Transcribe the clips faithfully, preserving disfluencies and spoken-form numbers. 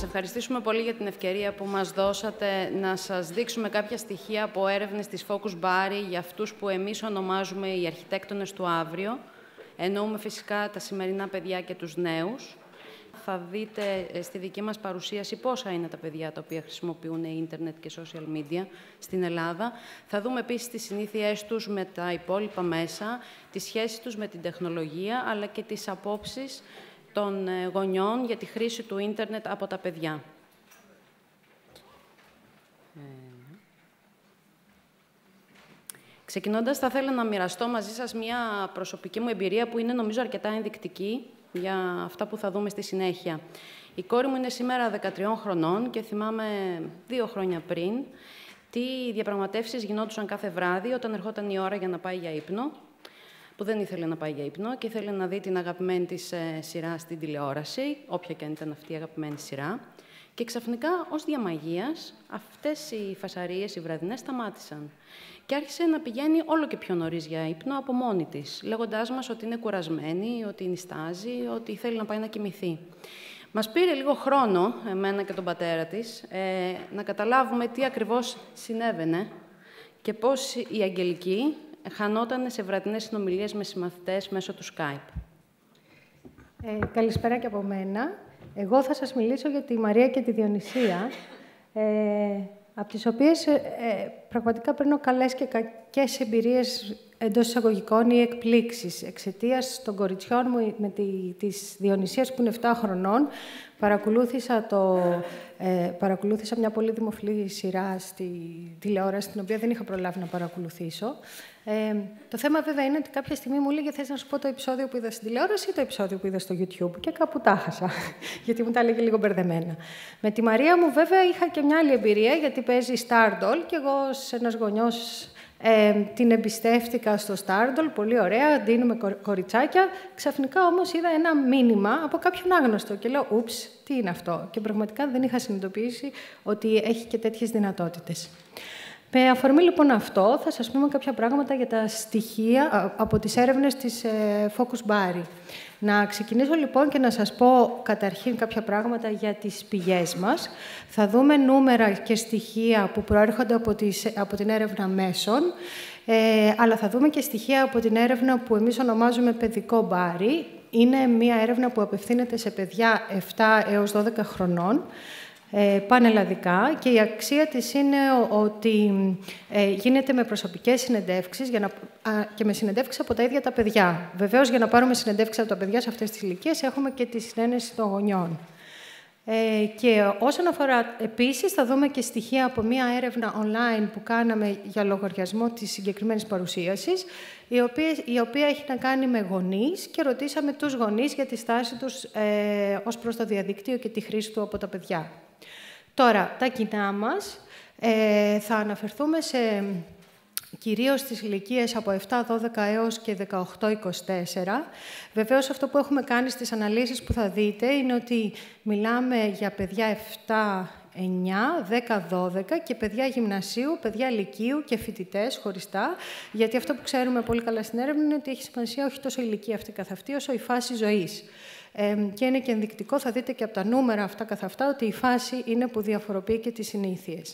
ευχαριστήσουμε πολύ για την ευκαιρία που μας δώσατε να σας δείξουμε κάποια στοιχεία από έρευνες της Focus Bari για αυτούς που εμείς ονομάζουμε οι αρχιτέκτονες του αύριο. Εννοούμε φυσικά τα σημερινά παιδιά και τους νέους. Θα δείτε στη δική μας παρουσίαση πόσα είναι τα παιδιά τα οποία χρησιμοποιούν ίντερνετ και social media στην Ελλάδα. Θα δούμε επίσης τις συνήθειές τους με τα υπόλοιπα μέσα, τη σχέση τους με την τεχνολογία, αλλά και τις απόψεις των γονιών για τη χρήση του ίντερνετ από τα παιδιά. Ξεκινώντας, θα ήθελα να μοιραστώ μαζί σας μια προσωπική μου εμπειρία που είναι, νομίζω, αρκετά ενδεικτική για αυτά που θα δούμε στη συνέχεια. Η κόρη μου είναι σήμερα δεκατριών χρονών και θυμάμαι δύο χρόνια πριν τι διαπραγματεύσεις γινόντουσαν κάθε βράδυ όταν ερχόταν η ώρα για να πάει για ύπνο, που δεν ήθελε να πάει για ύπνο και ήθελε να δει την αγαπημένη της ε, σειρά στην τηλεόραση, όποια και αν ήταν αυτή η αγαπημένη σειρά. Και ξαφνικά, ως διαμαγείας, αυτές οι φασαρίες, οι βραδινές, σταμάτησαν. Και άρχισε να πηγαίνει όλο και πιο νωρίς για ύπνο από μόνη της, λέγοντάς μας ότι είναι κουρασμένη, ότι νηστάζει, ότι θέλει να πάει να κοιμηθεί. Μας πήρε λίγο χρόνο, εμένα και τον πατέρα της, ε, να καταλάβουμε τι ακριβώς συνέβαινε και πώς η Αγγελική χανόταν σε βραδινές συνομιλίες με συμμαθητές μέσω του Skype. Ε, καλησπέρα και από μένα. Εγώ θα σας μιλήσω για τη Μαρία και τη Διονυσία, ε, από τις οποίες ε, πραγματικά παίρνω καλές και κακές εμπειρίες εντός εισαγωγικών ή εκπλήξεις. Εξαιτίας των κοριτσιών μου, με τη, της Διονυσίας που είναι επτά χρονών, παρακολούθησα, το, ε, παρακολούθησα μια πολύ δημοφιλή σειρά στη τηλεόραση, την οποία δεν είχα προλάβει να παρακολουθήσω. Ε, το θέμα βέβαια είναι ότι κάποια στιγμή μου έλεγε θες να σου πω το επεισόδιο που είδα στην τηλεόραση ή το επεισόδιο που είδα στο YouTube, και κάπου τα χάσα, γιατί μου τα έλεγε λίγο μπερδεμένα. Με τη Μαρία μου βέβαια είχα και μια άλλη εμπειρία, γιατί παίζει Stardoll και εγώ ως ένας γονιός ε, την εμπιστεύτηκα στο Stardoll, πολύ ωραία, δίνουμε κοριτσάκια. Ξαφνικά όμως είδα ένα μήνυμα από κάποιον άγνωστο και λέω «Ούψ, τι είναι αυτό?» Και πραγματικά δεν είχα συνειδητοποιήσει ότι έχει και τέτοιες δυνατότητες. Με αφορμή λοιπόν αυτό, θα σας πούμε κάποια πράγματα για τα στοιχεία από τις έρευνες της Focus Bari. Να ξεκινήσω λοιπόν και να σας πω καταρχήν κάποια πράγματα για τις πηγές μας. Θα δούμε νούμερα και στοιχεία που προέρχονται από, τις, από την έρευνα μέσων, ε, αλλά θα δούμε και στοιχεία από την έρευνα που εμείς ονομάζουμε παιδικό Bari. Είναι μια έρευνα που απευθύνεται σε παιδιά επτά έως δώδεκα χρονών, Ε, πανελλαδικά, και η αξία της είναι ότι ε, γίνεται με προσωπικές συνεντεύξεις για να, α, και με συνεντεύξεις από τα ίδια τα παιδιά. Βεβαίως, για να πάρουμε συνεντεύξεις από τα παιδιά σε αυτές τις ηλικίες, έχουμε και τη συνένεση των γονιών. Ε, και όσον αφορά, επίσης, θα δούμε και στοιχεία από μία έρευνα online που κάναμε για λογαριασμό της συγκεκριμένης παρουσίασης, η οποία, η οποία έχει να κάνει με γονείς, και ρωτήσαμε τους γονείς για τη στάση τους ε, ως προς το διαδίκτυο και τη χρήση του από τα παιδιά. Τώρα, τα κοινά μας, ε, θα αναφερθούμε σε κυρίως στις ηλικίες από επτά δώδεκα έως και δεκαοκτώ είκοσι τέσσερα. Βεβαίως, αυτό που έχουμε κάνει στις αναλύσεις που θα δείτε είναι ότι μιλάμε για παιδιά επτά, εννιά, δέκα, δώδεκα και παιδιά γυμνασίου, παιδιά λυκείου και φοιτητές χωριστά, γιατί αυτό που ξέρουμε πολύ καλά στην έρευνα είναι ότι έχει σημασία όχι τόσο η ηλικία αυτή καθ' αυτή, όσο η φάση ζωής. Ε, και είναι και ενδεικτικό, θα δείτε και από τα νούμερα αυτά καθ' αυτά, ότι η φάση είναι που διαφοροποιεί και τις συνήθειες.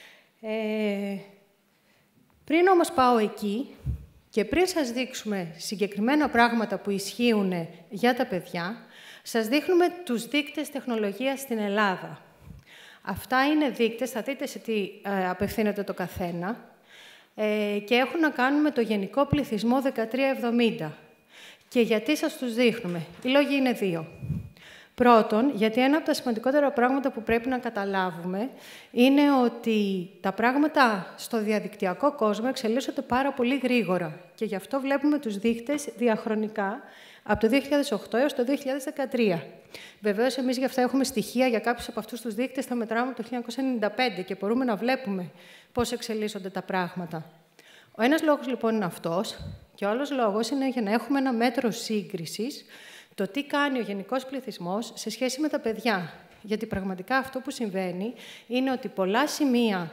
Ε, πριν όμως πάω εκεί και πριν σας δείξουμε συγκεκριμένα πράγματα που ισχύουν για τα παιδιά, σας δείχνουμε τους δείκτες τεχνολογίας στην Ελλάδα. Αυτά είναι δείκτες, θα δείτε σε τι ε, απευθύνεται το καθένα, ε, και έχουν να κάνουν με το γενικό πληθυσμό δεκατρία εβδομήντα. Και γιατί σας τους δείχνουμε? Οι λόγοι είναι δύο. Πρώτον, γιατί ένα από τα σημαντικότερα πράγματα που πρέπει να καταλάβουμε είναι ότι τα πράγματα στο διαδικτυακό κόσμο εξελίσσονται πάρα πολύ γρήγορα. Και γι' αυτό βλέπουμε τους δείκτες διαχρονικά από το δύο χιλιάδες οκτώ έως το δύο χιλιάδες δεκατρία. Βεβαίως, εμείς γι' αυτά έχουμε στοιχεία για κάποιους από αυτούς τους δείκτες, τα μετράμε από το χίλια εννιακόσια ενενήντα πέντε και μπορούμε να βλέπουμε πώς εξελίσσονται τα πράγματα. Ο ένας λόγος λοιπόν είναι αυτός, και ο άλλος λόγος είναι για να έχουμε ένα μέτρο σύγκρισης το τι κάνει ο γενικός πληθυσμός σε σχέση με τα παιδιά. Γιατί πραγματικά αυτό που συμβαίνει είναι ότι πολλά σημεία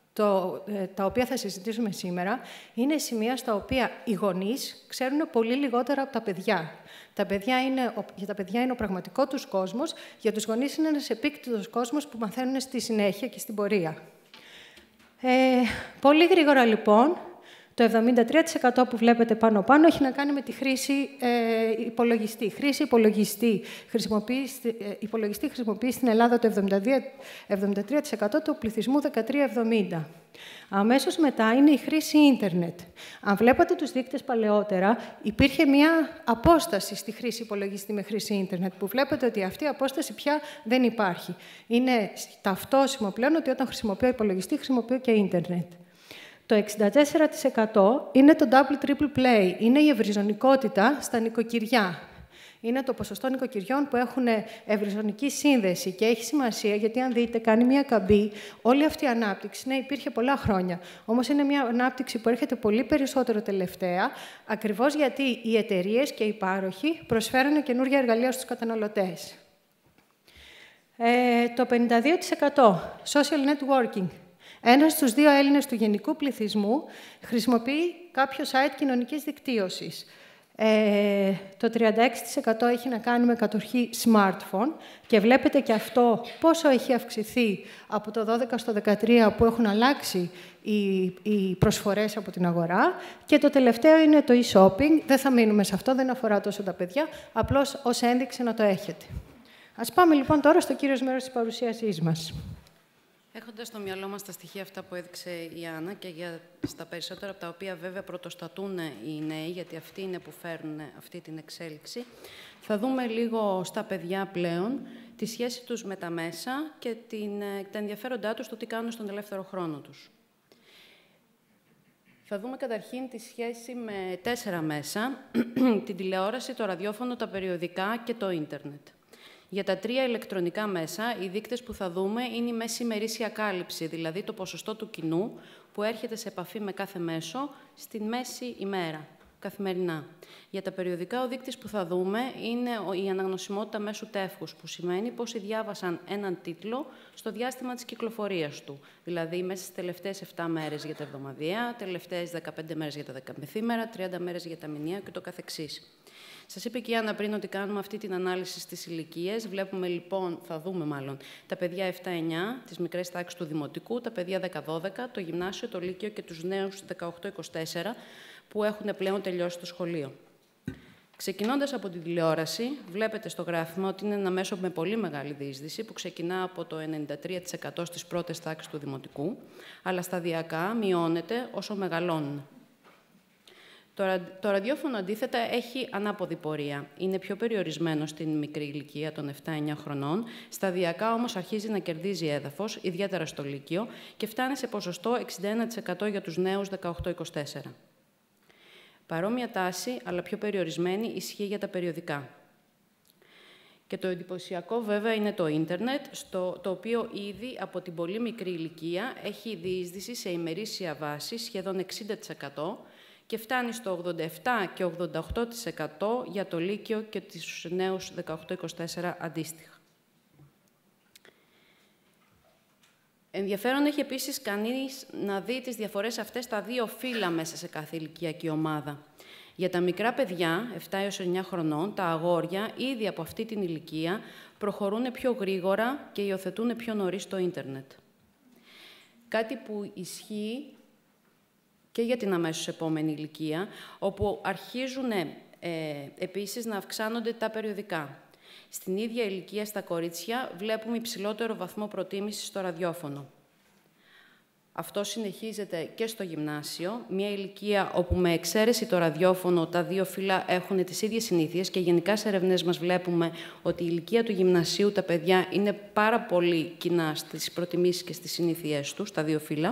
το, τα οποία θα συζητήσουμε σήμερα, είναι σημεία στα οποία οι γονείς ξέρουν πολύ λιγότερα από τα παιδιά. Τα παιδιά είναι, για τα παιδιά είναι ο πραγματικό τους κόσμος, για τους γονείς είναι ένας επίκτητος κόσμος που μαθαίνουν στη συνέχεια και στην πορεία. Ε, πολύ γρήγορα, λοιπόν, το εβδομήντα τρία τοις εκατό που βλέπετε πάνω-πάνω έχει να κάνει με τη χρήση ε, υπολογιστή. Χρήση υπολογιστή χρησιμοποιεί, ε, υπολογιστή χρησιμοποιεί στην Ελλάδα το εβδομήντα τρία τοις εκατό του πληθυσμού δεκατρία εβδομήντα. Αμέσως μετά είναι η χρήση ίντερνετ. Αν βλέπατε τους δείκτες παλαιότερα, υπήρχε μια απόσταση στη χρήση υπολογιστή με χρήση ίντερνετ, που βλέπετε ότι αυτή η απόσταση πια δεν υπάρχει. Είναι ταυτόσιμο πλέον ότι όταν χρησιμοποιώ υπολογιστή, χρησιμοποιώ και ίντερνετ. Το εξήντα τέσσερα τοις εκατό είναι το double triple play, είναι η ευρυζωνικότητα στα νοικοκυριά. Είναι το ποσοστό νοικοκυριών που έχουν ευρυζωνική σύνδεση και έχει σημασία γιατί, αν δείτε, κάνει μια καμπή. Όλη αυτή η ανάπτυξη, ναι, υπήρχε πολλά χρόνια. Όμως είναι μια ανάπτυξη που έρχεται πολύ περισσότερο τελευταία, ακριβώς γιατί οι εταιρείες και οι πάροχοι προσφέρουν καινούργια εργαλεία στους καταναλωτές. Ε, το πενήντα δύο τοις εκατό social networking. Ένας στους δύο Έλληνες του γενικού πληθυσμού χρησιμοποιεί κάποιο site κοινωνικής δικτύωσης. Ε, το τριάντα έξι τοις εκατό έχει να κάνει με κατοχή smartphone και βλέπετε και αυτό πόσο έχει αυξηθεί από το δώδεκα στο δεκατρία που έχουν αλλάξει οι, οι προσφορές από την αγορά. Και το τελευταίο είναι το e-shopping. Δεν θα μείνουμε σε αυτό, δεν αφορά τόσο τα παιδιά, απλώς ως ένδειξη να το έχετε. Ας πάμε λοιπόν τώρα στο κύριο μέρος της παρουσίασής μας. Έχοντας στο μυαλό μας τα στοιχεία αυτά που έδειξε η Άννα και για στα περισσότερα από τα οποία βέβαια πρωτοστατούν οι νέοι, γιατί αυτοί είναι που φέρνουν αυτή την εξέλιξη, θα δούμε λίγο στα παιδιά πλέον τη σχέση τους με τα μέσα και την, τα ενδιαφέροντά τους στο τι κάνουν στον ελεύθερο χρόνο τους. Θα δούμε καταρχήν τη σχέση με τέσσερα μέσα, την τηλεόραση, το ραδιόφωνο, τα περιοδικά και το ίντερνετ. Για τα τρία ηλεκτρονικά μέσα, οι δείκτες που θα δούμε είναι η μέση ημερήσια κάλυψη, δηλαδή το ποσοστό του κοινού που έρχεται σε επαφή με κάθε μέσο στην μέση ημέρα, καθημερινά. Για τα περιοδικά, ο δείκτης που θα δούμε είναι η αναγνωσιμότητα μέσου τεύχους, που σημαίνει πόσοι διάβασαν έναν τίτλο στο διάστημα της κυκλοφορίας του, δηλαδή μέσα στις τελευταίες επτά μέρες για τα εβδομαδιαία, τελευταίες δεκαπέντε μέρες για τα δεκαμεθήμερα, τριάντα μέρες για τα μηνιαία και το καθεξής. Σας είπε και η Άννα πριν ότι κάνουμε αυτή την ανάλυση στις ηλικίες. Βλέπουμε λοιπόν, θα δούμε μάλλον, τα παιδιά επτά εννιά, τις μικρές τάξεις του δημοτικού, τα παιδιά δέκα δώδεκα, το γυμνάσιο, το λύκειο και τους νέους δεκαοκτώ είκοσι τέσσερα που έχουν πλέον τελειώσει το σχολείο. Ξεκινώντας από την τηλεόραση, βλέπετε στο γράφημα ότι είναι ένα μέσο με πολύ μεγάλη διείσδυση που ξεκινά από το ενενήντα τρία τοις εκατό στις πρώτες τάξεις του δημοτικού, αλλά σταδιακά μειώνεται όσο μεγαλώνουν. Το ραδιόφωνο, αντίθετα, έχει ανάποδη πορεία. Είναι πιο περιορισμένο στην μικρή ηλικία των επτά εννιά χρονών. Σταδιακά, όμως, αρχίζει να κερδίζει έδαφος, ιδιαίτερα στο λύκειο, και φτάνει σε ποσοστό εξήντα ένα τοις εκατό για τους νέους δεκαοκτώ είκοσι τέσσερα. Παρόμοια τάση, αλλά πιο περιορισμένη, ισχύει για τα περιοδικά. Και το εντυπωσιακό, βέβαια, είναι το ίντερνετ, στο, το οποίο ήδη από την πολύ μικρή ηλικία έχει διείσδυση σε ημερήσια βάση σχεδόν εξήντα τοις εκατό, και φτάνει στο ογδόντα επτά και ογδόντα οκτώ τοις εκατό για το λύκειο και τους νέους δεκαοκτώ είκοσι τέσσερα αντίστοιχα. Ενδιαφέρον έχει επίσης κανείς να δει τις διαφορές αυτές στα δύο φύλλα μέσα σε κάθε ηλικιακή ομάδα. Για τα μικρά παιδιά, επτά έως εννιά χρονών, τα αγόρια ήδη από αυτή την ηλικία προχωρούν πιο γρήγορα και υιοθετούν πιο νωρίς το ίντερνετ. Κάτι που ισχύει και για την αμέσως επόμενη ηλικία, όπου αρχίζουν ε, επίσης να αυξάνονται τα περιοδικά. Στην ίδια ηλικία στα κορίτσια βλέπουμε υψηλότερο βαθμό προτίμησης στο ραδιόφωνο. Αυτό συνεχίζεται και στο γυμνάσιο, μια ηλικία όπου με εξαίρεση το ραδιόφωνο τα δύο φύλλα έχουν τις ίδιες συνήθειες και γενικά σε ερευνές μας βλέπουμε ότι η ηλικία του γυμνασίου τα παιδιά είναι πάρα πολύ κοινά στις προτιμήσεις και στις συνήθειές τους, τα δύο φύλλα.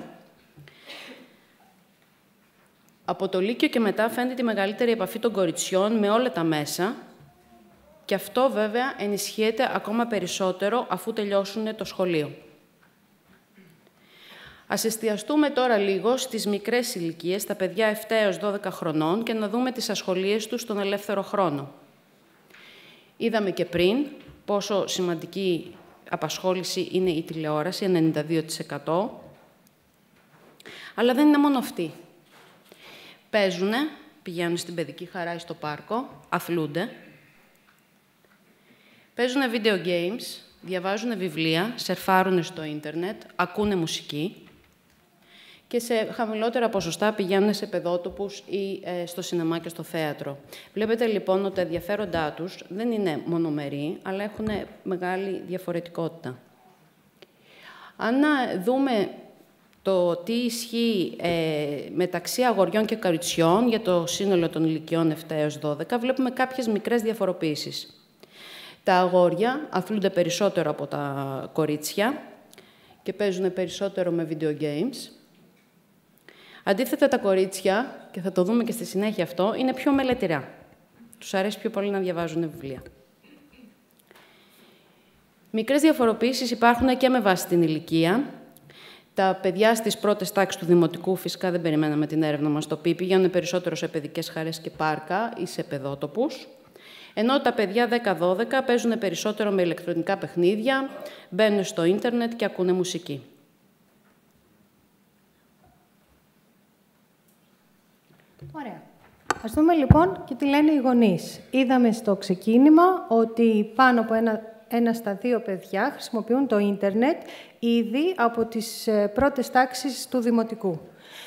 Από το λύκειο και μετά φαίνεται τη μεγαλύτερη επαφή των κοριτσιών με όλα τα μέσα και αυτό βέβαια ενισχύεται ακόμα περισσότερο αφού τελειώσουν το σχολείο. Ας εστιαστούμε τώρα λίγο στις μικρές ηλικίες, τα παιδιά επτά έως δώδεκα χρονών και να δούμε τις ασχολίες τους στον ελεύθερο χρόνο. Είδαμε και πριν πόσο σημαντική απασχόληση είναι η τηλεόραση, ενενήντα δύο τοις εκατό. Αλλά δεν είναι μόνο αυτοί. Παίζουνε, πηγαίνουν στην παιδική χαρά ή στο πάρκο, αθλούνται. Παίζουνε video games, διαβάζουν βιβλία, σερφάρουν στο ίντερνετ, ακούνε μουσική και σε χαμηλότερα ποσοστά πηγαίνουν σε παιδότοπους ή ε, στο σινεμά και στο θέατρο. Βλέπετε λοιπόν ότι τα ενδιαφέροντά τους δεν είναι μονομερή, αλλά έχουν μεγάλη διαφορετικότητα. Αν δούμε το τι ισχύει ε, μεταξύ αγοριών και κοριτσιών για το σύνολο των ηλικιών επτά έως δώδεκα, βλέπουμε κάποιες μικρές διαφοροποίησεις. Τα αγόρια αθλούνται περισσότερο από τα κορίτσια και παίζουν περισσότερο με video games. Αντίθετα, τα κορίτσια, και θα το δούμε και στη συνέχεια αυτό, είναι πιο μελετηρά. Τους αρέσει πιο πολύ να διαβάζουν βιβλία. Μικρές διαφοροποίησεις υπάρχουν και με βάση την ηλικία. Τα παιδιά στις πρώτες τάξεις του δημοτικού, φυσικά δεν περιμέναμε την έρευνα μας το πει, πηγαίνουν περισσότερο σε παιδικές χαρές και πάρκα ή σε παιδότοπους. Ενώ τα παιδιά δέκα δώδεκα παίζουν περισσότερο με ηλεκτρονικά παιχνίδια, μπαίνουν στο ίντερνετ και ακούνε μουσική. Ωραία. Ας δούμε λοιπόν και τι λένε οι γονείς. Είδαμε στο ξεκίνημα ότι πάνω από ένα, ένα στα δύο παιδιά χρησιμοποιούν το ίντερνετ ήδη από τις πρώτες τάξεις του δημοτικού.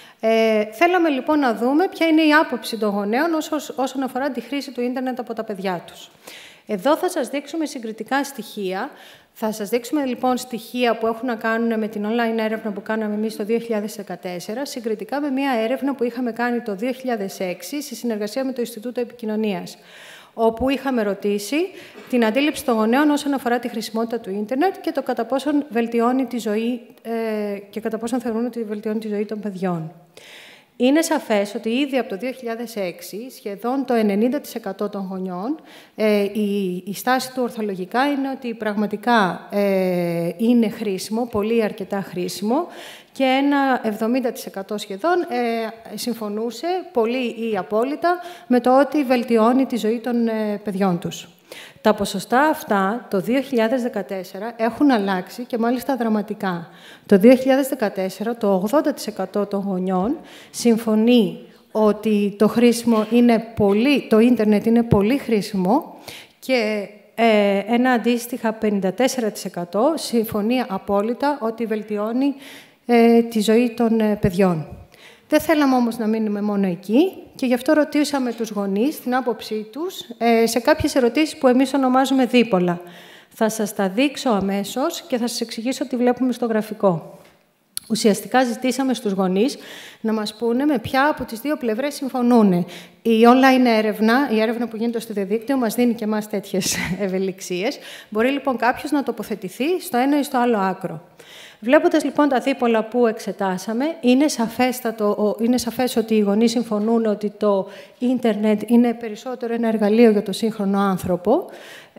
Ε, θέλαμε λοιπόν να δούμε ποια είναι η άποψη των γονέων όσον αφορά τη χρήση του ίντερνετ από τα παιδιά τους. Εδώ θα σας δείξουμε συγκριτικά στοιχεία. Θα σας δείξουμε λοιπόν στοιχεία που έχουν να κάνουν με την online έρευνα που κάναμε εμείς το δύο χιλιάδες δεκατέσσερα, συγκριτικά με μια έρευνα που είχαμε κάνει το δύο χιλιάδες έξι σε συνεργασία με το Ινστιτούτο Επικοινωνίας, όπου είχαμε ρωτήσει την αντίληψη των γονέων όσον αφορά τη χρησιμότητα του ίντερνετ και το κατά πόσον βελτιώνει τη ζωή ε, και κατά πόσον θεωρούν ότι βελτιώνει τη ζωή των παιδιών. Είναι σαφές ότι ήδη από το δύο χιλιάδες έξι, σχεδόν το ενενήντα τοις εκατό των γονιών, ε, η, η στάση του ορθολογικά είναι ότι πραγματικά ε, είναι χρήσιμο, πολύ αρκετά χρήσιμο, και ένα εβδομήντα τοις εκατό σχεδόν ε, συμφωνούσε, πολύ ή απόλυτα, με το ότι βελτιώνει τη ζωή των ε, παιδιών τους. Τα ποσοστά αυτά το δύο χιλιάδες δεκατέσσερα έχουν αλλάξει και μάλιστα δραματικά. Το δύο χιλιάδες δεκατέσσερα το ογδόντα τοις εκατό των γονιών συμφωνεί ότι το, χρήσιμο είναι πολύ, το ίντερνετ είναι πολύ χρήσιμο και ε, ένα αντίστοιχα πενήντα τέσσερα τοις εκατό συμφωνεί απόλυτα ότι βελτιώνει ε, τη ζωή των ε, παιδιών. Δεν θέλαμε όμως να μείνουμε μόνο εκεί και γι' αυτό ρωτήσαμε τους γονείς την άποψή τους ε, σε κάποιες ερωτήσεις που εμείς ονομάζουμε δίπολα. Θα σας τα δείξω αμέσως και θα σας εξηγήσω τι βλέπουμε στο γραφικό. Ουσιαστικά ζητήσαμε στους γονείς να μας πούνε με ποια από τις δύο πλευρές συμφωνούν. Η online έρευνα, η έρευνα που γίνεται στο διαδίκτυο, μας δίνει και εμάς τέτοιες ευελιξίες. Μπορεί λοιπόν κάποιος να τοποθετηθεί στο ένα ή στο άλλο άκρο. Βλέποντας λοιπόν τα δίπολα που εξετάσαμε, είναι, σαφέστατο, είναι σαφές ότι οι γονείς συμφωνούν ότι το ίντερνετ είναι περισσότερο ένα εργαλείο για το σύγχρονο άνθρωπο.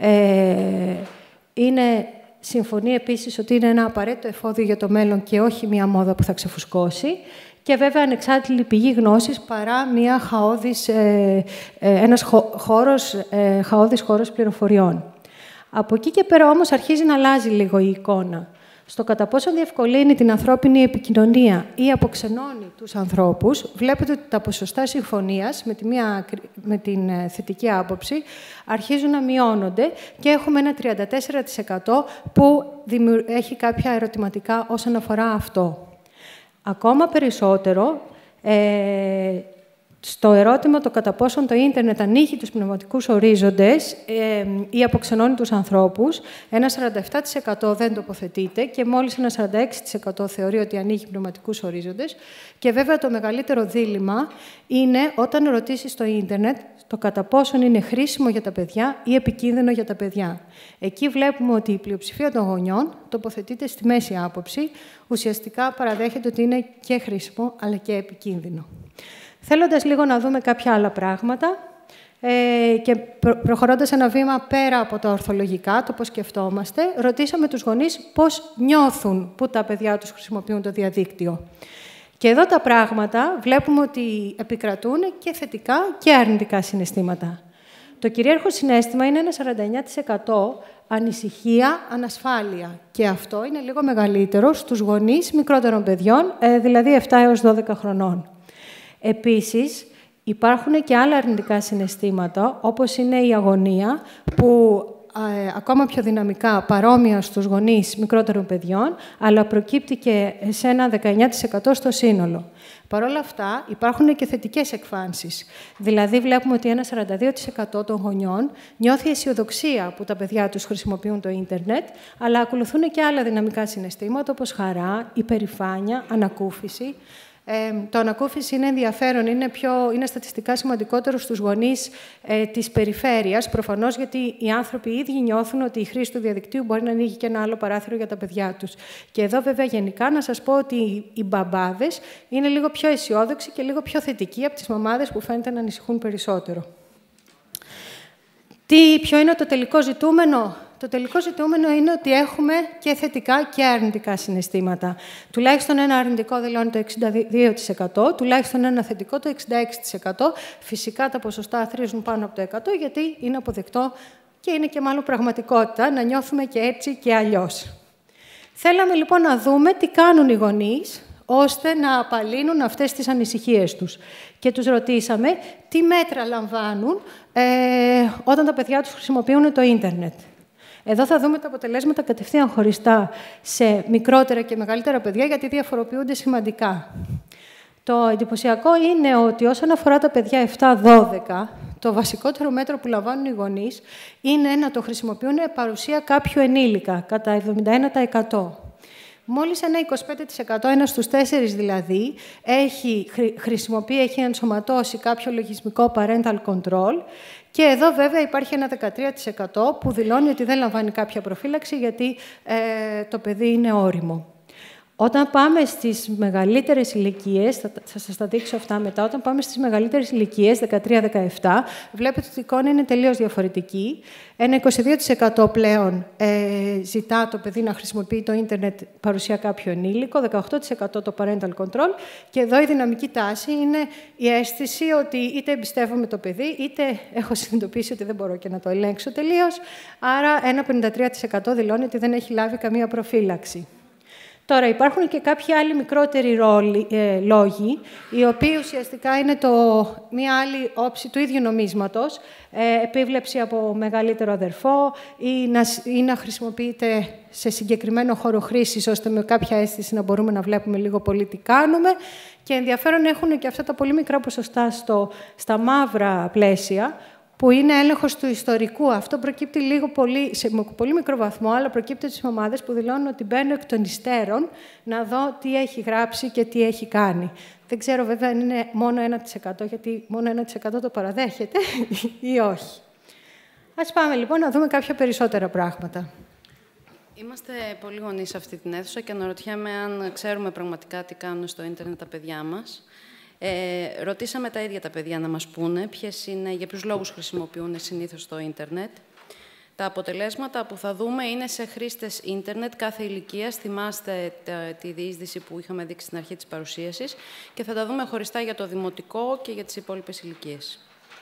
Ε, είναι, συμφωνεί επίσης ότι είναι ένα απαραίτητο εφόδιο για το μέλλον και όχι μια μόδα που θα ξεφουσκώσει. Και βέβαια ανεξάρτητη πηγή γνώσης παρά μια χαόδης, ε, ε, ένας χώρος, ε, χαόδης χώρος πληροφοριών. Από εκεί και πέρα όμως αρχίζει να αλλάζει λίγο η εικόνα. Στο κατά πόσο διευκολύνει την ανθρώπινη επικοινωνία ή αποξενώνει τους ανθρώπους, βλέπετε ότι τα ποσοστά συμφωνίας με, τη μία, με την θετική άποψη αρχίζουν να μειώνονται και έχουμε ένα τριάντα τέσσερα τοις εκατό που έχει κάποια ερωτηματικά όσον αφορά αυτό. Ακόμα περισσότερο, ε, στο ερώτημα το κατά πόσον το ίντερνετ ανοίγει τους πνευματικούς ορίζοντες ε, ή αποξενώνει τους ανθρώπους, ένα σαράντα επτά τοις εκατό δεν τοποθετείται και μόλις ένα σαράντα έξι τοις εκατό θεωρεί ότι ανοίγει πνευματικούς ορίζοντες. Και βέβαια το μεγαλύτερο δίλημμα είναι όταν ρωτήσεις το ίντερνετ το κατά πόσον είναι χρήσιμο για τα παιδιά ή επικίνδυνο για τα παιδιά. Εκεί βλέπουμε ότι η πλειοψηφία των γονιών τοποθετείται στη μέση άποψη, ουσιαστικά παραδέχεται ότι είναι και χρήσιμο αλλά και επικίνδυνο. Θέλοντας λίγο να δούμε κάποια άλλα πράγματα ε, και προ, προχωρώντας ένα βήμα πέρα από τα ορθολογικά, το πώς σκεφτόμαστε, ρωτήσαμε τους γονείς πώς νιώθουν που τα παιδιά τους χρησιμοποιούν το διαδίκτυο. Και εδώ τα πράγματα βλέπουμε ότι επικρατούν και θετικά και αρνητικά συναισθήματα. Το κυρίαρχο συναίσθημα είναι ένα σαράντα εννέα τοις εκατό ανησυχία, ανασφάλεια. Και αυτό είναι λίγο μεγαλύτερο στους γονείς μικρότερων παιδιών, δηλαδή επτά έως δώδεκα χρονών. Επίσης, υπάρχουν και άλλα αρνητικά συναισθήματα, όπως είναι η αγωνία, που ε, ακόμα πιο δυναμικά παρόμοια στους γονείς μικρότερων παιδιών, αλλά προκύπτει και σε ένα δεκαεννιά τοις εκατό στο σύνολο. Παρ' όλα αυτά, υπάρχουν και θετικές εκφάνσεις. Δηλαδή, βλέπουμε ότι ένα σαράντα δύο τοις εκατό των γονιών νιώθει αισιοδοξία που τα παιδιά τους χρησιμοποιούν το ίντερνετ, αλλά ακολουθούν και άλλα δυναμικά συναισθήματα, όπως χαρά, υπερηφάνεια, ανακούφιση. Ε, το ανακούφιση είναι ενδιαφέρον, είναι, πιο, είναι στατιστικά σημαντικότερο στους γονείς ε, της περιφέρειας, προφανώς γιατί οι άνθρωποι οι ίδιοι νιώθουν ότι η χρήση του διαδικτύου μπορεί να ανοίγει και ένα άλλο παράθυρο για τα παιδιά τους. Και εδώ βέβαια γενικά να σας πω ότι οι μπαμπάδες είναι λίγο πιο αισιόδοξοι και λίγο πιο θετικοί από τις μαμάδες που φαίνεται να ανησυχούν περισσότερο. Τι, ποιο είναι το τελικό ζητούμενο? Το τελικό ζητούμενο είναι ότι έχουμε και θετικά και αρνητικά συναισθήματα. Τουλάχιστον ένα αρνητικό δηλώνει το εξήντα δύο τοις εκατό, τουλάχιστον ένα θετικό το εξήντα έξι τοις εκατό. Φυσικά τα ποσοστά αθροίζουν πάνω από το εκατό, γιατί είναι αποδεκτό και είναι και μάλλον πραγματικότητα να νιώθουμε και έτσι και αλλιώς. Θέλαμε λοιπόν να δούμε τι κάνουν οι γονείς, ώστε να απαλύνουν αυτές τις ανησυχίες τους. Και τους ρωτήσαμε τι μέτρα λαμβάνουν ε, όταν τα παιδιά τους χρησιμοποιούν το ίντερνετ. Εδώ θα δούμε τα αποτελέσματα κατευθείαν χωριστά σε μικρότερα και μεγαλύτερα παιδιά, γιατί διαφοροποιούνται σημαντικά. Το εντυπωσιακό είναι ότι όσον αφορά τα παιδιά επτά δώδεκα, το βασικότερο μέτρο που λαμβάνουν οι γονείς είναι να το χρησιμοποιούν παρουσία κάποιου ενήλικα, κατά εβδομήντα ένα τοις εκατό. Μόλις ένα είκοσι πέντε τοις εκατό, ένα στους τέσσερις δηλαδή, έχει, χρησιμοποιεί, έχει ενσωματώσει κάποιο λογισμικό parental control. Και εδώ βέβαια υπάρχει ένα δεκατρία τοις εκατό που δηλώνει ότι δεν λαμβάνει κάποια προφύλαξη γιατί ε, το παιδί είναι ώριμο. Όταν πάμε στις μεγαλύτερες ηλικίες, θα, θα σας τα δείξω αυτά μετά, όταν πάμε στις μεγαλύτερες ηλικίες, δεκατρία δεκαεπτά, βλέπετε ότι η εικόνα είναι τελείως διαφορετική. Ένα είκοσι δύο τοις εκατό πλέον ε, ζητά το παιδί να χρησιμοποιεί το ίντερνετ παρουσία κάποιου ενήλικο, δεκαοκτώ τοις εκατό το parental control, και εδώ η δυναμική τάση είναι η αίσθηση ότι είτε εμπιστεύομαι το παιδί, είτε έχω συνειδητοποιήσει ότι δεν μπορώ και να το ελέγξω τελείως, άρα ένα πενήντα τρία τοις εκατό δηλώνει ότι δεν έχει λάβει καμία προφύλαξη. Τώρα, υπάρχουν και κάποιοι άλλοι μικρότεροι ρόλοι, ε, λόγοι, οι οποίοι ουσιαστικά είναι το, μία άλλη όψη του ίδιου νομίσματος, ε, επίβλεψη από μεγαλύτερο αδερφό ή να, ή να χρησιμοποιείται σε συγκεκριμένο χώρο χρήσης, ώστε με κάποια αίσθηση να μπορούμε να βλέπουμε λίγο πολύ τι κάνουμε. Και ενδιαφέρον έχουν και αυτά τα πολύ μικρά ποσοστά στο, στα μαύρα πλαίσια, που είναι έλεγχος του ιστορικού. Αυτό προκύπτει λίγο πολύ, σε πολύ μικρό βαθμό, αλλά προκύπτει στις μαμάδες που δηλώνουν ότι μπαίνω εκ των υστέρων να δω τι έχει γράψει και τι έχει κάνει. Δεν ξέρω βέβαια αν είναι μόνο ένα τοις εκατό, γιατί μόνο ένα τοις εκατό το παραδέχεται ή όχι. Ας πάμε λοιπόν να δούμε κάποια περισσότερα πράγματα. Είμαστε πολλοί γονείς σε αυτή την αίθουσα και αναρωτιέμαι αν ξέρουμε πραγματικά τι κάνουν στο ίντερνετ τα παιδιά μας. Ε, ρωτήσαμε τα ίδια τα παιδιά να μας πούνε ποιες είναι, για ποιους λόγους χρησιμοποιούν συνήθως το ίντερνετ. Τα αποτελέσματα που θα δούμε είναι σε χρήστες ίντερνετ κάθε ηλικίας. Θυμάστε τα, τη διείσδυση που είχαμε δείξει στην αρχή της παρουσίασης και θα τα δούμε χωριστά για το δημοτικό και για τις υπόλοιπες ηλικίες.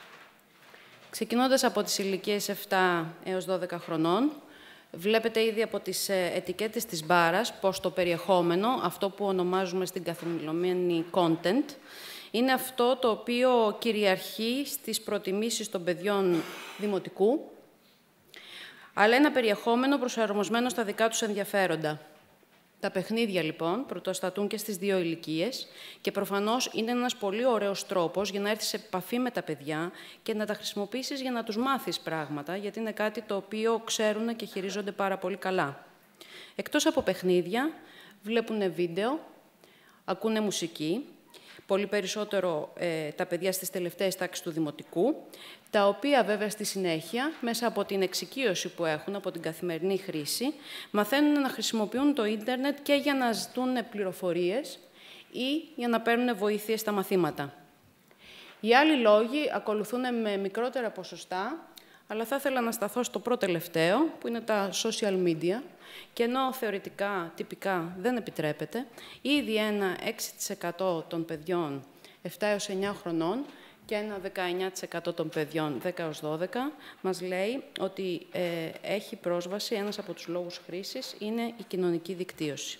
Ξεκινώντας από τις ηλικίες επτά έως δώδεκα χρονών, βλέπετε ήδη από τις ετικέτες της μπάρας πως το περιεχόμενο, αυτό που ονομάζουμε στην καθημερινή content, είναι αυτό το οποίο κυριαρχεί στις προτιμήσεις των παιδιών δημοτικού, αλλά ένα περιεχόμενο προσαρμοσμένο στα δικά τους ενδιαφέροντα. Τα παιχνίδια, λοιπόν, πρωτοστατούν και στις δύο ηλικίες και προφανώς είναι ένας πολύ ωραίος τρόπος για να έρθεις σε επαφή με τα παιδιά και να τα χρησιμοποιήσεις για να τους μάθεις πράγματα, γιατί είναι κάτι το οποίο ξέρουν και χειρίζονται πάρα πολύ καλά. Εκτός από παιχνίδια, βλέπουν βίντεο, ακούνε μουσική, πολύ περισσότερο ε, τα παιδιά στις τελευταίες τάξεις του δημοτικού, τα οποία βέβαια στη συνέχεια, μέσα από την εξοικείωση που έχουν, από την καθημερινή χρήση, μαθαίνουν να χρησιμοποιούν το ίντερνετ και για να ζητούν πληροφορίες ή για να παίρνουν βοήθειες στα μαθήματα. Οι άλλοι λόγοι ακολουθούν με μικρότερα ποσοστά, αλλά θα ήθελα να σταθώ στο πρώτο τελευταίο, που είναι τα social media, και ενώ θεωρητικά, τυπικά δεν επιτρέπεται, ήδη ένα έξι τοις εκατό των παιδιών επτά έως εννιά χρονών και ένα δεκαεννιά τοις εκατό των παιδιών δέκα έως δώδεκα μας λέει ότι ε, έχει πρόσβαση, ένας από τους λόγους χρήσης είναι η κοινωνική δικτύωση.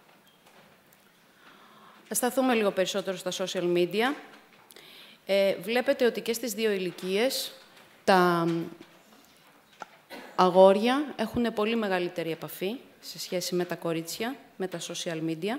Ας σταθούμε λίγο περισσότερο στα social media. Ε, βλέπετε ότι και στις δύο ηλικίες τα αγόρια έχουν πολύ μεγαλύτερη επαφή σε σχέση με τα κορίτσια, με τα social media.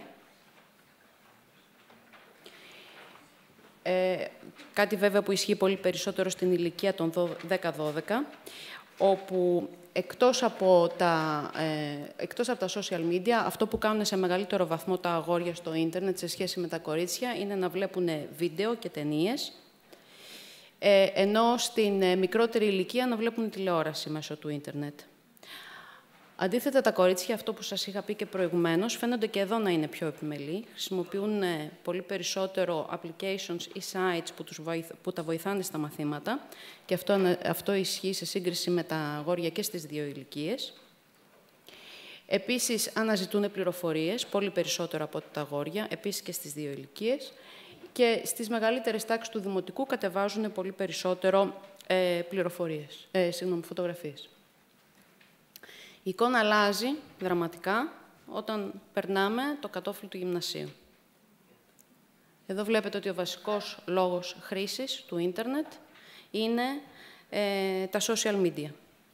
Ε, κάτι βέβαια που ισχύει πολύ περισσότερο στην ηλικία των δέκα δώδεκα, όπου εκτός από, τα, ε, εκτός από τα social media, αυτό που κάνουν σε μεγαλύτερο βαθμό τα αγόρια στο ίντερνετ σε σχέση με τα κορίτσια είναι να βλέπουν βίντεο και ταινίες, ε, ενώ στην ε, μικρότερη ηλικία να βλέπουν τηλεόραση μέσω του ίντερνετ. Αντίθετα, τα κορίτσια, αυτό που σας είχα πει και προηγουμένως, φαίνονται και εδώ να είναι πιο επιμελή. Χρησιμοποιούν ε, πολύ περισσότερο applications ή sites που, τους βοηθ, που τα βοηθάνε στα μαθήματα. Και αυτό, αυτό ισχύει σε σύγκριση με τα αγόρια και στις δύο ηλικίες. Επίσης, αναζητούν πληροφορίες, πολύ περισσότερο από τα αγόρια, επίσης και στις δύο ηλικίες. Και στις μεγαλύτερες τάξεις του δημοτικού κατεβάζουν πολύ περισσότερο ε, πληροφορίες, ε, συγγνώμη, φωτογραφίες. Η εικόνα αλλάζει δραματικά όταν περνάμε το κατόφλι του γυμνασίου. Εδώ βλέπετε ότι ο βασικός λόγος χρήσης του ίντερνετ είναι ε, τα social media.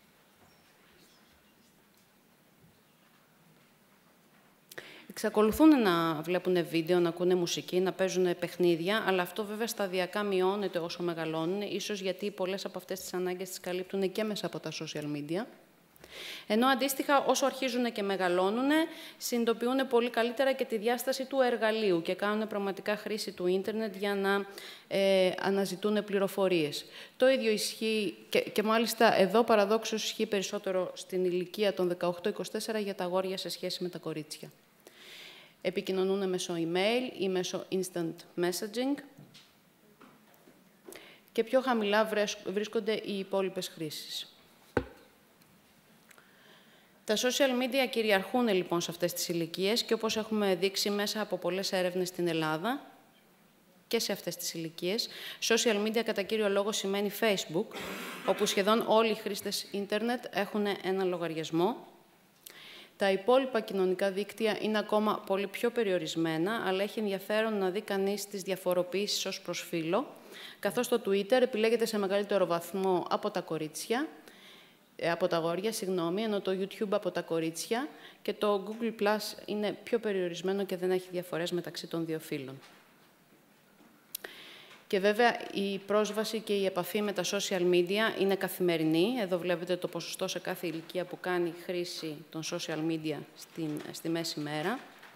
Εξακολουθούν να βλέπουν βίντεο, να ακούνε μουσική, να παίζουν παιχνίδια, αλλά αυτό βέβαια σταδιακά μειώνεται όσο μεγαλώνουν, ίσως γιατί πολλές από αυτές τις ανάγκες τις καλύπτουν και μέσα από τα social media. Ενώ αντίστοιχα, όσο αρχίζουν και μεγαλώνουν, συνειδητοποιούν πολύ καλύτερα και τη διάσταση του εργαλείου και κάνουν πραγματικά χρήση του ίντερνετ για να ε, αναζητούν πληροφορίες. Το ίδιο ισχύει και, και μάλιστα εδώ παραδόξως ισχύει περισσότερο στην ηλικία των δεκαοκτώ είκοσι τέσσερα για τα αγόρια σε σχέση με τα κορίτσια. Επικοινωνούν μέσω email ή μέσω instant messaging και πιο χαμηλά βρίσκονται οι υπόλοιπες χρήσεις. Τα social media κυριαρχούν λοιπόν σε αυτές τις ηλικίες και όπως έχουμε δείξει μέσα από πολλές έρευνες στην Ελλάδα και σε αυτές τις ηλικίες, social media κατά κύριο λόγο σημαίνει Facebook, όπου σχεδόν όλοι οι χρήστες ίντερνετ έχουν ένα λογαριασμό. Τα υπόλοιπα κοινωνικά δίκτυα είναι ακόμα πολύ πιο περιορισμένα, αλλά έχει ενδιαφέρον να δει κανείς τις διαφοροποιήσεις ως προς φύλο, καθώς το Twitter επιλέγεται σε μεγαλύτερο βαθμό από τα κορίτσια, από τα αγόρια, συγγνώμη, ενώ το YouTube από τα κορίτσια και το Google Plus είναι πιο περιορισμένο και δεν έχει διαφορές μεταξύ των δύο φύλων. Και βέβαια η πρόσβαση και η επαφή με τα social media είναι καθημερινή. Εδώ βλέπετε το ποσοστό σε κάθε ηλικία που κάνει χρήση των social media στην, στη μέση μέρα.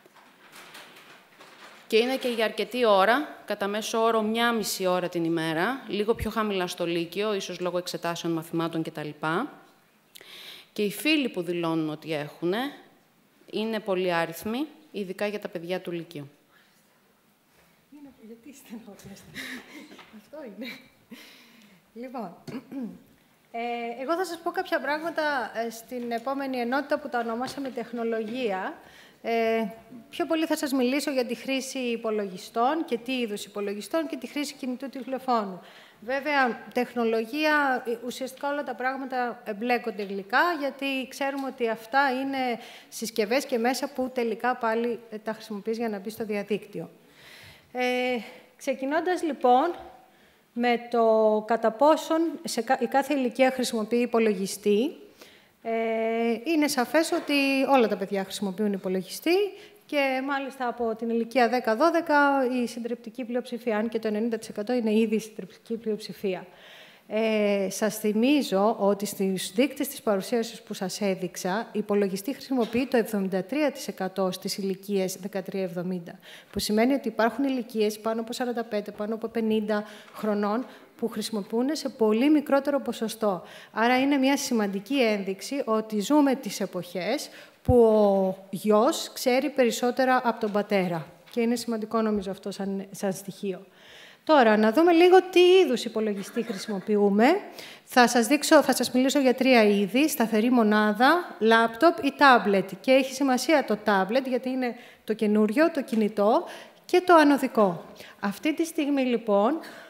Και είναι και για αρκετή ώρα, κατά μέσο όρο μία μισή ώρα την ημέρα, λίγο πιο χαμηλά στο Λύκειο, ίσως λόγω εξετάσεων μαθημάτων κτλ. Και οι φίλοι που δηλώνουν ότι έχουν είναι πολύ άριθμοι, ειδικά για τα παιδιά του Λυκείου. Είναι, γιατί στενοχωρέστε. Αυτό είναι. Λοιπόν, ε, εγώ θα σας πω κάποια πράγματα ε, στην επόμενη ενότητα που τα ονομάσαμε τεχνολογία. Ε, πιο πολύ θα σας μιλήσω για τη χρήση υπολογιστών και τι είδους υπολογιστών και τη χρήση κινητού τηλεφώνου. Βέβαια, τεχνολογία, ουσιαστικά όλα τα πράγματα εμπλέκονται γλυκά, γιατί ξέρουμε ότι αυτά είναι συσκευές και μέσα που τελικά πάλι τα χρησιμοποιείς για να μπει στο διαδίκτυο. Ε, ξεκινώντας λοιπόν με το κατά πόσον σε η κάθε ηλικία χρησιμοποιεί υπολογιστή, ε, είναι σαφές ότι όλα τα παιδιά χρησιμοποιούν υπολογιστή και μάλιστα από την ηλικία δέκα δώδεκα η συντριπτική πλειοψηφία, αν και το ενενήντα τοις εκατό είναι ήδη η συντριπτική πλειοψηφία. Ε, σας θυμίζω ότι στις δείκτες της παρουσίασης που σας έδειξα, η υπολογιστή χρησιμοποιεί το εβδομήντα τρία τοις εκατό στις ηλικίες δεκατρία εβδομήντα, που σημαίνει ότι υπάρχουν ηλικίες πάνω από σαράντα πέντε, πάνω από πενήντα χρονών, που χρησιμοποιούν σε πολύ μικρότερο ποσοστό. Άρα είναι μια σημαντική ένδειξη ότι ζούμε τις εποχές που ο γιος ξέρει περισσότερα από τον πατέρα. Και είναι σημαντικό νομίζω αυτό σαν, σαν στοιχείο. Τώρα, να δούμε λίγο τι είδους υπολογιστή χρησιμοποιούμε. Θα σας, δείξω, θα σας μιλήσω για τρία είδη, σταθερή μονάδα, λάπτοπ ή τάμπλετ. Και έχει σημασία το τάμπλετ, γιατί είναι το καινούριο, το κινητό και το ανωδικό. Αυτή τη στιγμή, λοιπόν,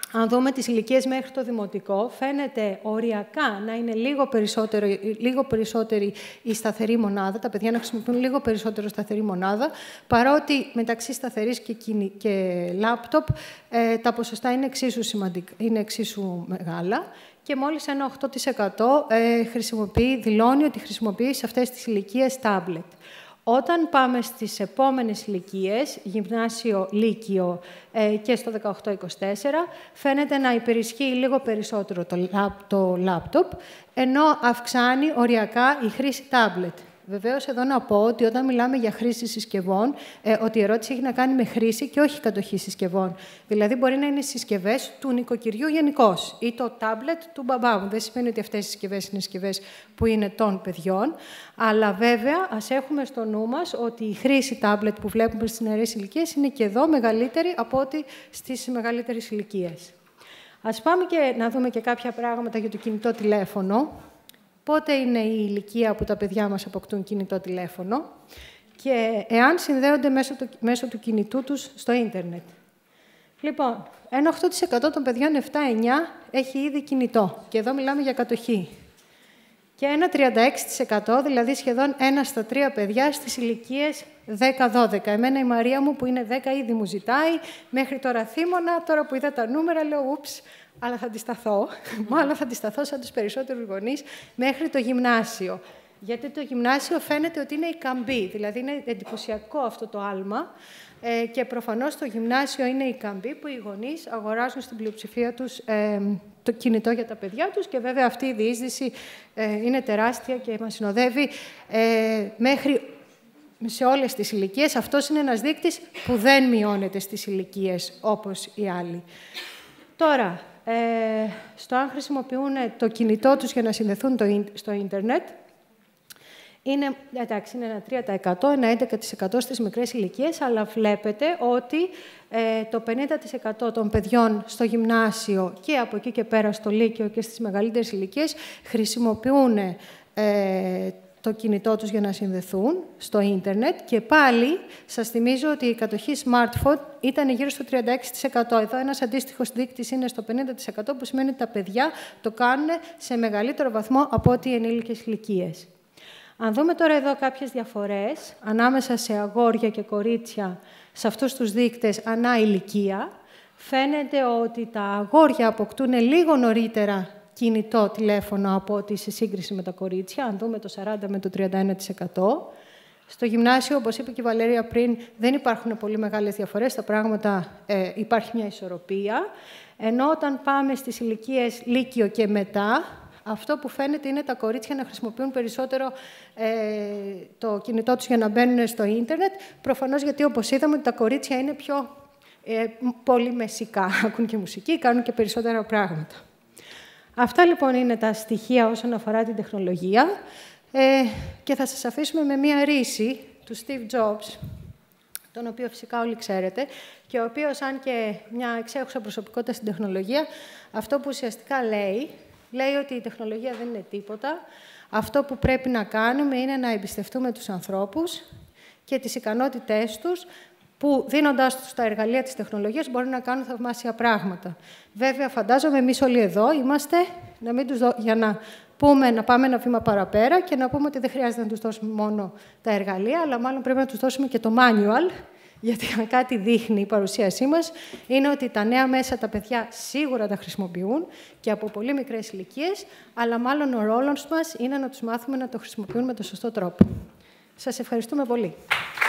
αν δούμε τις ηλικίες μέχρι το δημοτικό, φαίνεται οριακά να είναι λίγο, περισσότερο, λίγο περισσότερη η σταθερή μονάδα, τα παιδιά να χρησιμοποιούν λίγο περισσότερο σταθερή μονάδα, παρότι μεταξύ σταθερής και, και λάπτοπ ε, τα ποσοστά είναι εξίσου, σημαντικά, είναι εξίσου μεγάλα. Και μόλις ένα οκτώ τοις εκατό ε, χρησιμοποιεί, δηλώνει ότι χρησιμοποιεί σε αυτές τις ηλικίες τάμπλετ. Όταν πάμε στις επόμενες ηλικίες, γυμνάσιο, λύκειο ε, και στο δεκαοκτώ είκοσι τέσσερα, φαίνεται να υπερισχύει λίγο περισσότερο το, το λάπτοπ, ενώ αυξάνει οριακά η χρήση τάμπλετ. Βεβαίως, εδώ να πω ότι όταν μιλάμε για χρήση συσκευών, ε, ότι η ερώτηση έχει να κάνει με χρήση και όχι κατοχή συσκευών. Δηλαδή, μπορεί να είναι συσκευές του νοικοκυριού γενικώς ή το τάμπλετ του μπαμπά μου. Δεν σημαίνει ότι αυτές οι συσκευές είναι συσκευές που είναι των παιδιών. Αλλά βέβαια, ας έχουμε στο νου μας ότι η χρήση τάμπλετ που βλέπουμε στις νεαρές ηλικίες είναι και εδώ μεγαλύτερη από ό,τι στις μεγαλύτερες ηλικίες. Ας πάμε και να δούμε και κάποια πράγματα για το κινητό τηλέφωνο. Πότε είναι η ηλικία που τα παιδιά μας αποκτούν κινητό τηλέφωνο και εάν συνδέονται μέσω του, μέσω του κινητού τους στο ίντερνετ. Λοιπόν, ένα οκτώ τοις εκατό των παιδιών επτά εννιά έχει ήδη κινητό και εδώ μιλάμε για κατοχή. Και ένα τριάντα έξι τοις εκατό, δηλαδή σχεδόν ένα στα τρία παιδιά στις ηλικίες δέκα δώδεκα. Εμένα η Μαρία μου που είναι δέκα ήδη μου ζητάει, μέχρι τώρα θύμωνα, τώρα που είδα τα νούμερα λέω ούψ, αλλά θα αντισταθώ, μάλλον θα αντισταθώ σαν τους περισσότερους γονείς, μέχρι το γυμνάσιο. Γιατί το γυμνάσιο φαίνεται ότι είναι η καμπή, δηλαδή είναι εντυπωσιακό αυτό το άλμα ε, και προφανώς το γυμνάσιο είναι η καμπή που οι γονείς αγοράζουν στην πλειοψηφία τους ε, το κινητό για τα παιδιά τους και βέβαια αυτή η διείσδυση ε, είναι τεράστια και μας συνοδεύει ε, μέχρι σε όλες τις ηλικίες. Αυτός είναι ένας δείκτης που δεν μειώνεται στις ηλικίες όπως οι άλλοι. Τώρα, ε, στο αν χρησιμοποιούν το κινητό τους για να συνδεθούν το, στο ίντερνετ, είναι, εντάξει, είναι ένα τρία τοις εκατό, ένα έντεκα τοις εκατό στις μικρές ηλικίες, αλλά βλέπετε ότι ε, το πενήντα τοις εκατό των παιδιών στο γυμνάσιο και από εκεί και πέρα στο λύκειο και στις μεγαλύτερες ηλικίες χρησιμοποιούν ε, το κινητό τους για να συνδεθούν στο ίντερνετ και πάλι σας θυμίζω ότι η κατοχή smartphone ήταν γύρω στο τριάντα έξι τοις εκατό. Εδώ ένας αντίστοιχος δείκτης είναι στο πενήντα τοις εκατό που σημαίνει ότι τα παιδιά το κάνουν σε μεγαλύτερο βαθμό από ό,τι οι ενήλικες ηλικίες. Αν δούμε τώρα εδώ κάποιες διαφορές ανάμεσα σε αγόρια και κορίτσια σε αυτούς τους δείκτες ανά ηλικία, φαίνεται ότι τα αγόρια αποκτούν λίγο νωρίτερα κινητό τηλέφωνο από ότι σε σύγκριση με τα κορίτσια, αν δούμε το σαράντα με το τριάντα ένα τοις εκατό. Στο γυμνάσιο, όπως είπε και η Βαλέρια πριν, δεν υπάρχουν πολύ μεγάλες διαφορές, τα πράγματα ε, υπάρχει μια ισορροπία. Ενώ όταν πάμε στις ηλικίες λύκειο και μετά, αυτό που φαίνεται είναι τα κορίτσια να χρησιμοποιούν περισσότερο ε, το κινητό τους για να μπαίνουν στο ίντερνετ, προφανώς γιατί, όπως είδαμε, τα κορίτσια είναι πιο ε, πολύ μεσικά, ακούν και μουσική, κάνουν και περισσότερα πράγματα. Αυτά λοιπόν είναι τα στοιχεία όσον αφορά την τεχνολογία ε, και θα σας αφήσουμε με μία ρίση του Steve Jobs, τον οποίο φυσικά όλοι ξέρετε και ο οποίος, αν και μια εξέχουσα προσωπικότητα στην τεχνολογία, αυτό που ουσιαστικά λέει, λέει ότι η τεχνολογία δεν είναι τίποτα. Αυτό που πρέπει να κάνουμε είναι να εμπιστευτούμε τους ανθρώπους και τις ικανότητές τους, που δίνοντάς τους τα εργαλεία της τεχνολογίας μπορούν να κάνουν θαυμάσια πράγματα. Βέβαια, φαντάζομαι εμείς όλοι εδώ είμαστε να μην τους δω... για να πούμε να πάμε ένα βήμα παραπέρα και να πούμε ότι δεν χρειάζεται να τους δώσουμε μόνο τα εργαλεία, αλλά μάλλον πρέπει να τους δώσουμε και το manual, γιατί αν κάτι δείχνει η παρουσίασή μας, είναι ότι τα νέα μέσα τα παιδιά σίγουρα τα χρησιμοποιούν και από πολύ μικρές ηλικίες, αλλά μάλλον ο ρόλος μας είναι να τους μάθουμε να το χρησιμοποιούν με τον σωστό τρόπο. Σας ευχαριστούμε πολύ.